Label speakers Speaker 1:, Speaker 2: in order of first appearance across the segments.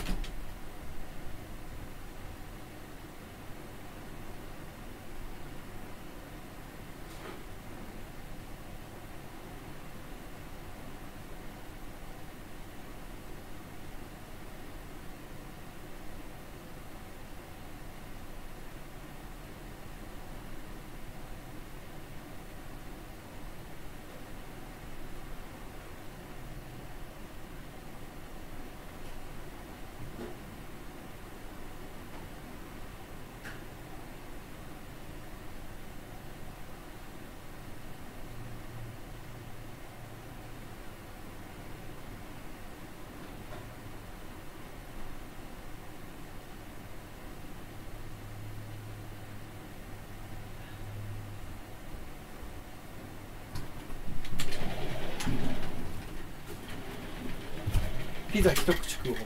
Speaker 1: ピザ一口食おう。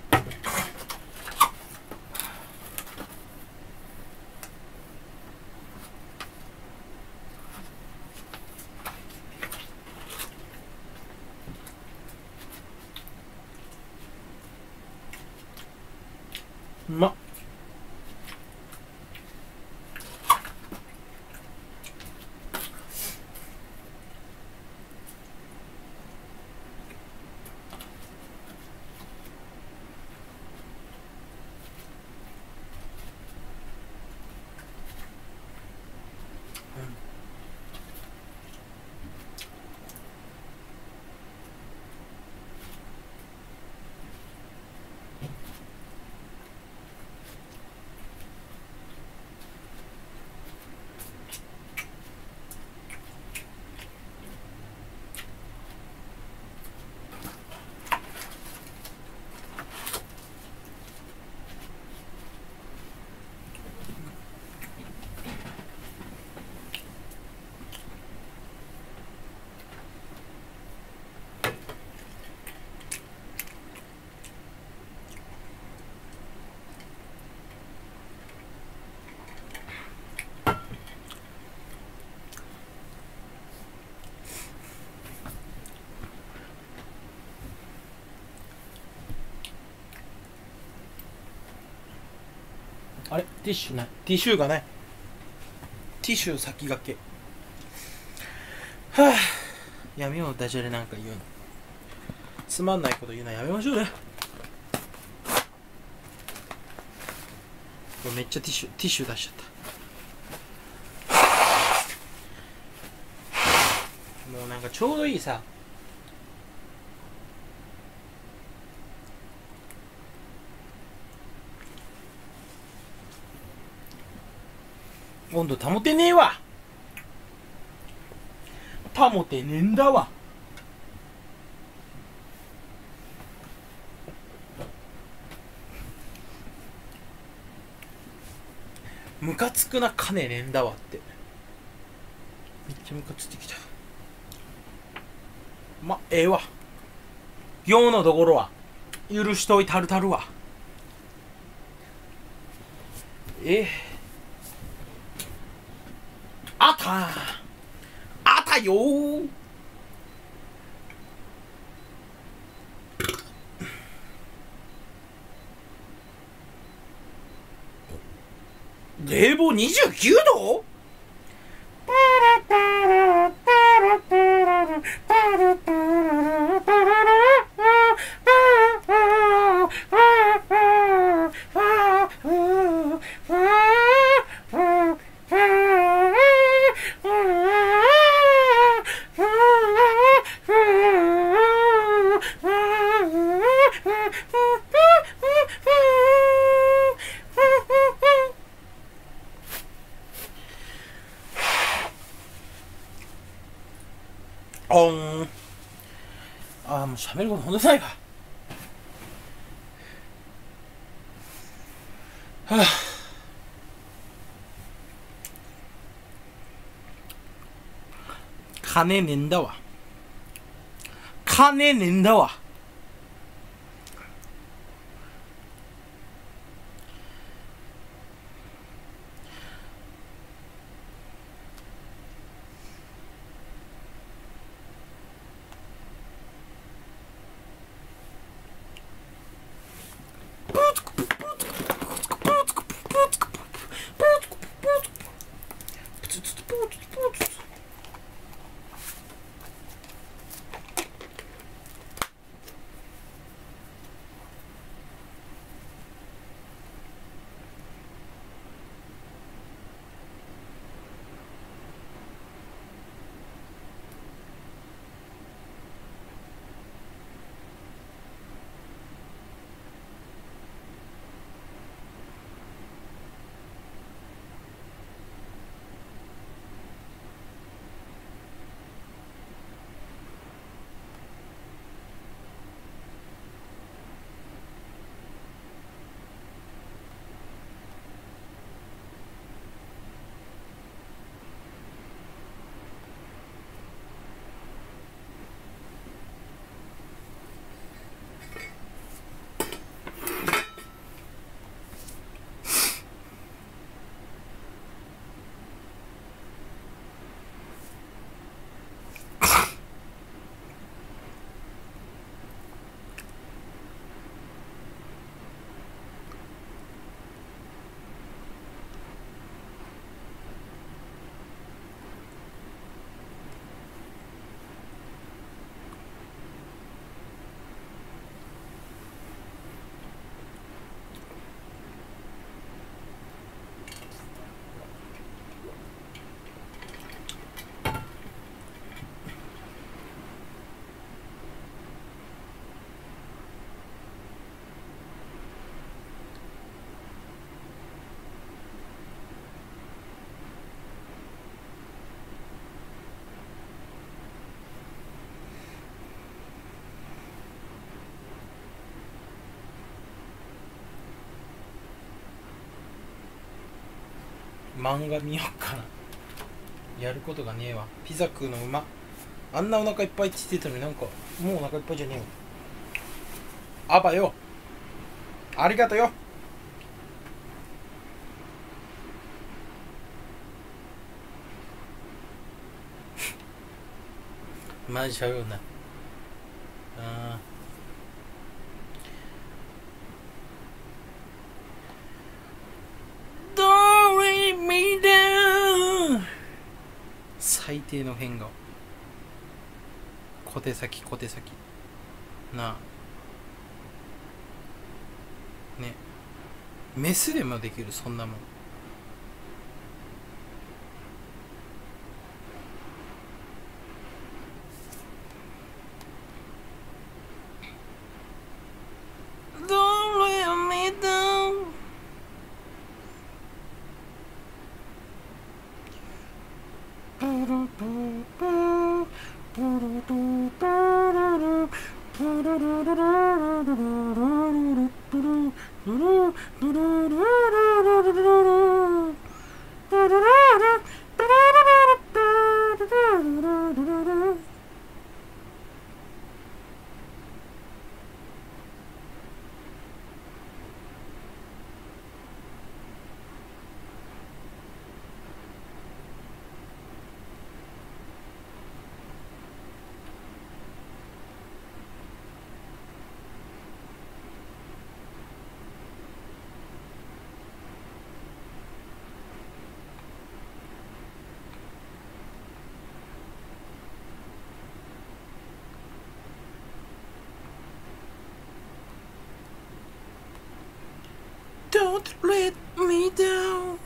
Speaker 1: うまっ。あれティッシュない。ティッシュがない。ティッシュ先駆け。はあ。 やめよう、ダジャレなんか言うの。つまんないこと言うのはやめましょうね。めっちゃティッシュ出しちゃった。もうなんかちょうどいいさ、温度保てねえわ。保てねえんだわ。ムカつくな、金ねえんだわって。めっちゃムカついてきた。ま、ええわ。用のところは許しといたるたるわ。あたよー。冷房29度？もう喋ることほんとないか。はあ、金ねえんだわ。金ねえんだわ。漫画見よっかな。やることがねえわ。ピザ食うのうま。あんなお腹いっぱいって言ってたのになんかもうお腹いっぱいじゃねえよ。あばよ、ありがとよ。マジしゃべるな。Don't let me down。最低の変顔。 小手先なあね、メスでもできる、そんなもん。Don't let me down.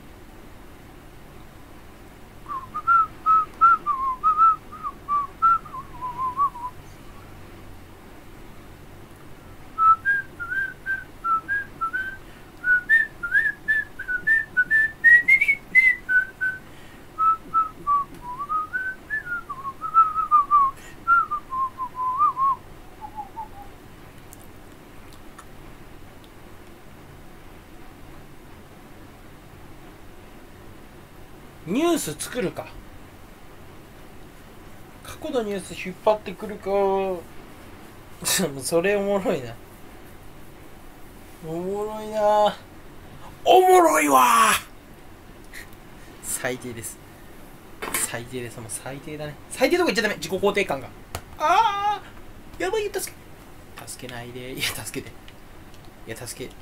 Speaker 1: ニュース作るか。過去のニュース引っ張ってくるか。それおもろいな。おもろいな。おもろいわ。最低です。最低です。もう最低だね。最低とか言っちゃダメ。自己肯定感が。ああ、やばい。助けないで。いや、助けて。いや、助け。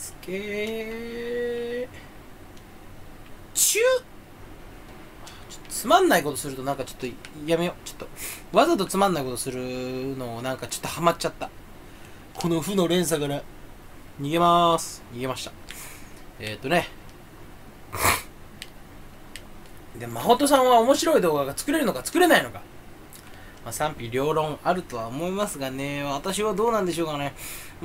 Speaker 1: つまんないことするとなんかちょっとやめよう。ちょっとわざとつまんないことするのをなんかちょっとハマっちゃった。この負の連鎖から逃げまーす。逃げました。で、まほとさんは面白い動画が作れるのか作れないのか、賛否両論あるとは思いますがね、私はどうなんでしょうかね。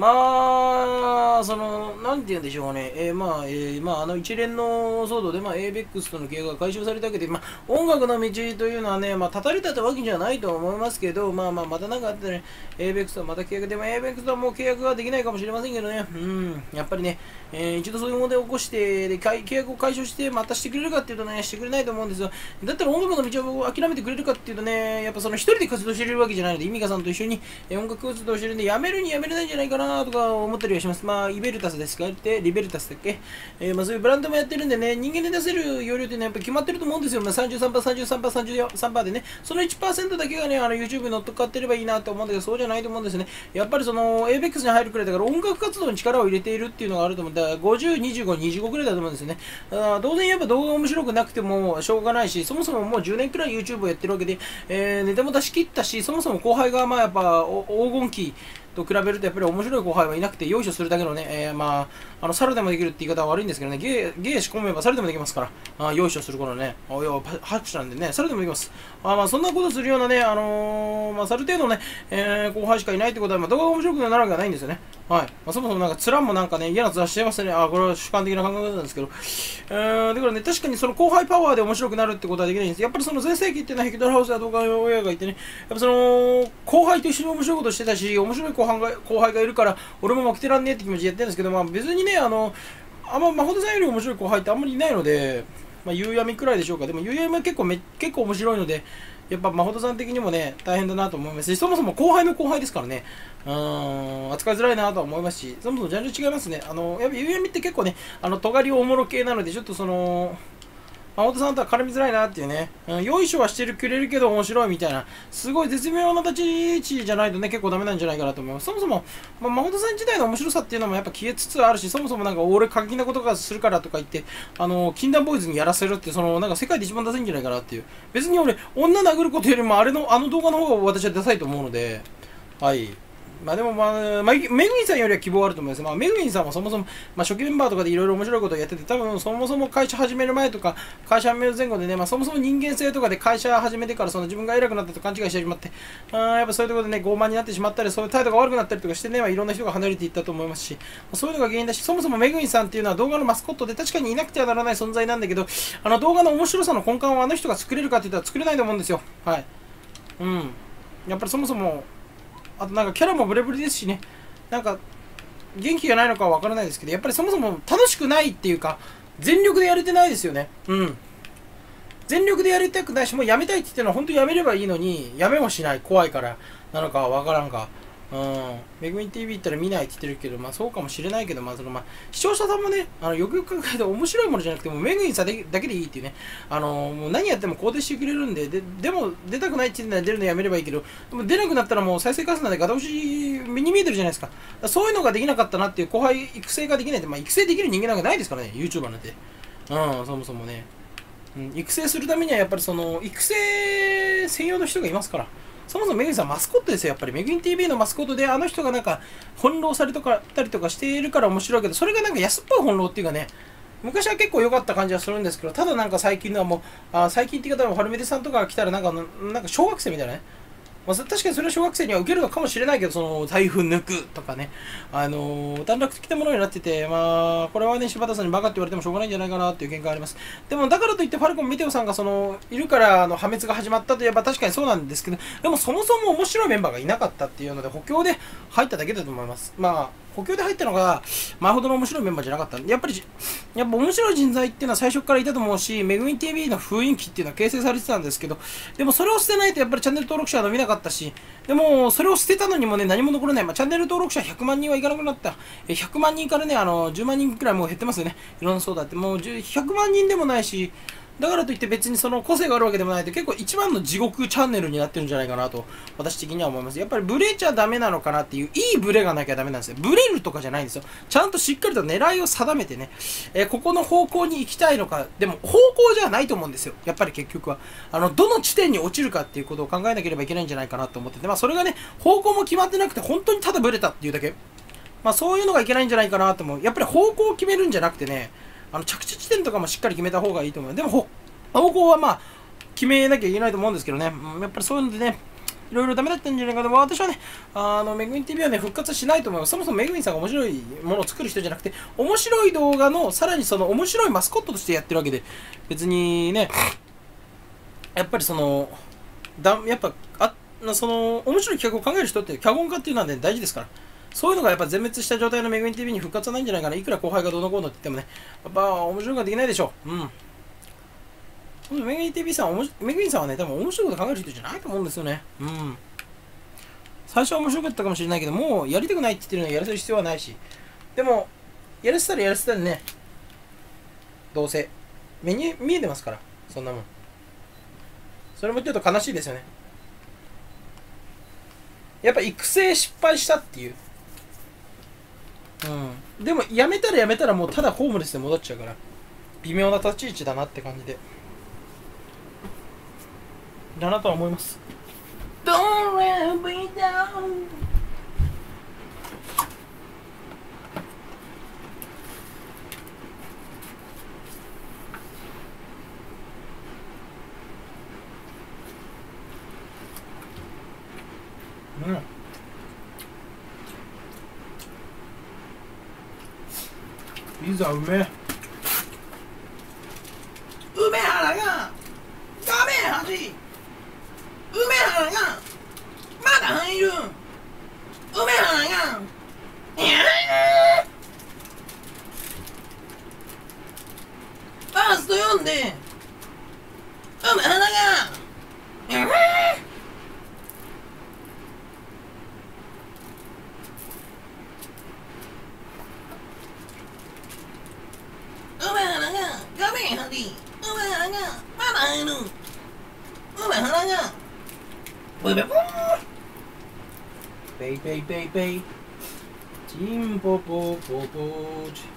Speaker 1: なんて言うんでしょうかね。一連の騒動で、ABEX との契約が解消されたわけで、音楽の道というのはね、断たれたわけじゃないと思いますけど、またなんかあってね、ABEX とまた契約で、ABEX とはもう契約ができないかもしれませんけどね、やっぱりね、一度そういう問題を起こして、で、契約を解消して、またしてくれるかっていうとね、してくれないと思うんですよ。だったら音楽の道を諦めてくれるかっていうとね、やっぱ一人で活動してるわけじゃないので、イミカさんと一緒に音楽活動してるんで、やめるにやめれないんじゃないかなとか思ったりはします。イベルタスですかってリベルタスだっけ、そういうブランドもやってるんでね、人間で出せる容量っていうのはやっぱ決まってると思うんですよ。33%でね、その 1% だけがね、YouTube に乗っかってればいいなと思うんだけど、そうじゃないと思うんですね。やっぱりABEX に入るくらいだから音楽活動に力を入れているっていうのがあると思うんだから、50、25、25くらいだと思うんですよね。当然やっぱ動画が面白くなくてもしょうがないし、そもそももう10年くらい YouTube をやってるわけで、ネタも出し切ったし、そもそも後輩がやっぱ黄金期と比べるとやっぱり面白い後輩はいなくて、よいしょするだけのね、猿でもできるって言い方は悪いんですけどね、芸仕込めば猿でもできますから、よいしょする頃ね、拍手なんでね、猿でもできます。そんなことするようなね、猿程度ね、後輩しかいないってことは、動画が面白くなるわけがないんですよね。はい。そもそもなんか、つらんもなんかね、嫌な面してますね。これは主観的な考え方なんですけど。だからね、確かにその後輩パワーで面白くなるってことはできないんです。やっぱりその全盛期っていうのはヘキドラハウスや動画親がいてね、やっぱ後輩と一緒に面白いことしてたし、面白い後輩がいるから、俺も負けてらんねえって気持ちでやってるんですけど、別にね、まほとさんより面白い後輩ってあんまりいないので、夕闇くらいでしょうか。でも夕闇は結構面白いので、やっぱまほとさん的にもね、大変だなと思いますし、そもそも後輩の後輩ですからね、扱いづらいなとは思いますし、そもそもジャンル違いますね。やっぱ夕闇って結構ね、尖りおもろ系なので、ちょっと青田さんとは絡みづらいなっていうね、よいしょはしてくれるけど面白いみたいな、すごい絶妙な立ち位置じゃないとね、結構ダメなんじゃないかなと思います。そもそも、誠さん自体の面白さっていうのもやっぱ消えつつあるし、そもそもなんか俺過激なことがするからとか言って、禁断ボーイズにやらせるって、なんか世界で一番ダサいんじゃないかなっていう。別に俺、女殴ることよりもあの動画の方が私はダサいと思うので、はい。でもめぐみんさんよりは希望あると思います。めぐみんさんもそもそも、初期メンバーとかでいろいろ面白いことをやってて、多分そもそも会社始める前とか、会社始める前後でね、そもそも人間性とかで会社始めてから自分が偉くなったと勘違いしてしまって、やっぱそういうところでね、傲慢になってしまったり、そういう態度が悪くなったりとかしてね、いろんな人が離れていったと思いますし、そういうのが原因だし、そもそもめぐみんさんっていうのは動画のマスコットで確かにいなくてはならない存在なんだけど、動画の面白さの根幹をあの人が作れるかって言ったら作れないと思うんですよ。はい。やっぱりそもそも、あとなんかキャラもブレブレですしね、なんか元気がないのかはわからないですけど、やっぱりそもそも楽しくないっていうか、全力でやれてないですよね。全力でやりたくないし、もうやめたいって言ってるのは本当にやめればいいのに、やめもしない、怖いからなのかはわからんか。めぐみ TV 行ったら見ないって言ってるけど、そうかもしれないけど、視聴者さんもね、よくよく考えて面白いものじゃなくて、もうめぐみさんだけでいいっていうね、もう何やっても肯定してくれるんで、でも出たくないって言ってたら出るのやめればいいけど、でも出なくなったらもう再生回数なんでガタ押し目に見えてるじゃないですか。そういうのができなかったなっていう後輩育成ができないって、育成できる人間なんかないですからね、YouTuber なんて。そもそもね。育成するためにはやっぱり育成専用の人がいますから。そもそもめぐみさんマスコットですよ。やっぱりめぐみ TV のマスコットであの人がなんか翻弄されたりとかしているから面白いけど、それがなんか安っぽい翻弄っていうかね、昔は結構良かった感じはするんですけど、ただなんか最近のはもう、最近って言い方は、ファルメデさんとかが来たらなんか小学生みたいなね。確かにそれは小学生には受けるのかもしれないけど、台風抜くとかね、短絡的なものになってて、これはね、柴田さんにバカって言われてもしょうがないんじゃないかなっていう見解があります。でも、だからといって、ファルコン・メテオさんがいるから破滅が始まったといえば確かにそうなんですけど、でもそもそも面白いメンバーがいなかったっていうので、補強で入っただけだと思います。補強で入ったのが、前ほどの面白いメンバーじゃなかったんで、やっぱ面白い人材っていうのは最初からいたと思うし、めぐみ TV の雰囲気っていうのは形成されてたんですけど、でもそれを捨てないとやっぱりチャンネル登録者は伸びなかったし、でもそれを捨てたのにもね、何も残らない。チャンネル登録者100万人はいかなくなった。100万人からね、10万人くらいもう減ってますよね。いろんなそうだって。もう100万人でもないし、だからといって別に個性があるわけでもないって結構一番の地獄チャンネルになってるんじゃないかなと私的には思います。やっぱりブレちゃダメなのかなっていう、いいブレがなきゃダメなんですよ。ブレるとかじゃないんですよ。ちゃんとしっかりと狙いを定めてね、ここの方向に行きたいのか、でも方向じゃないと思うんですよ。やっぱり結局は。どの地点に落ちるかっていうことを考えなければいけないんじゃないかなと思ってて、それがね、方向も決まってなくて本当にただブレたっていうだけ。そういうのがいけないんじゃないかなと思う。やっぱり方向を決めるんじゃなくてね、着地地点とかもしっかり決めた方がいいと思う。でも方向は決めなきゃいけないと思うんですけどね、やっぱりそういうのでね、いろいろダメだったんじゃないかと。私はね、めぐみ TV はね、復活しないと思います。そもそもめぐみさんが面白いものを作る人じゃなくて、面白い動画の、さらに面白いマスコットとしてやってるわけで、別にね、やっぱりやっぱ、面白い企画を考える人って、脚本家っていうのはね、大事ですから。そういうのがやっぱ全滅した状態のめぐみ TV に復活はないんじゃないかな。いくら後輩がどうのこうのって言ってもね、やっぱ面白いのができないでしょう。めぐみ TV さん、めぐみさんはね、多分面白いこと考える人じゃないと思うんですよね。最初は面白かったかもしれないけど、もうやりたくないって言ってるのにやらせる必要はないし。でも、やらせたらやらせたらね、どうせ、目に見えてますから、そんなもん。それもちょっと悲しいですよね。やっぱ育成失敗したっていう。でも、やめたらもうただホームレスで戻っちゃうから、微妙な立ち位置だなって感じで。だなとは思います。Don't let me down。ピザうめえ。梅原が画面端。梅原がまだ入る。梅原がファースト読んで梅原がブブブーベイベイベイベイチンポポポポーチ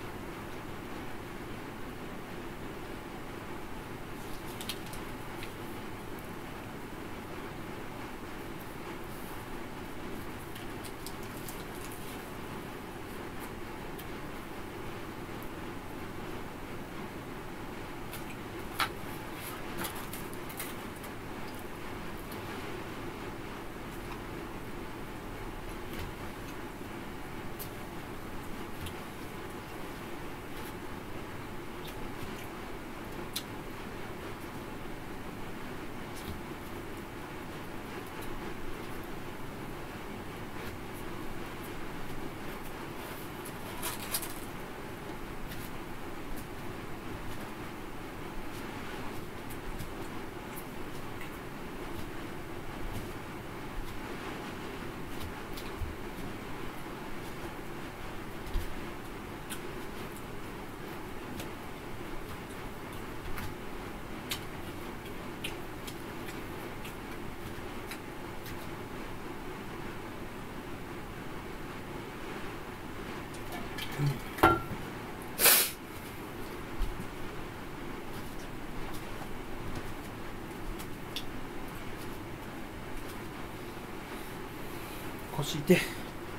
Speaker 1: 腰痛い。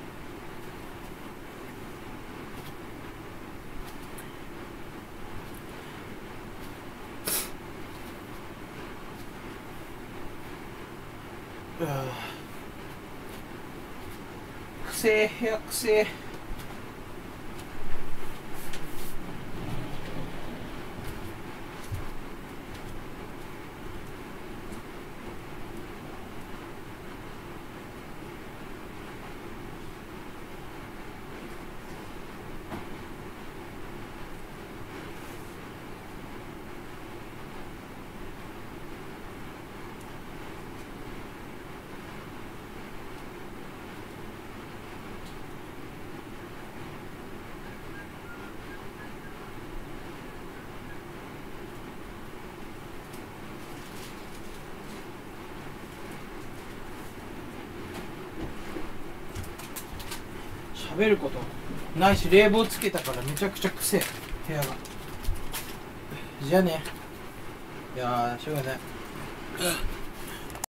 Speaker 1: くせえ、部屋くせえ。喋ることないし、冷房つけたからめちゃくちゃくせえ部屋が。じゃあね。いやーしょうがない。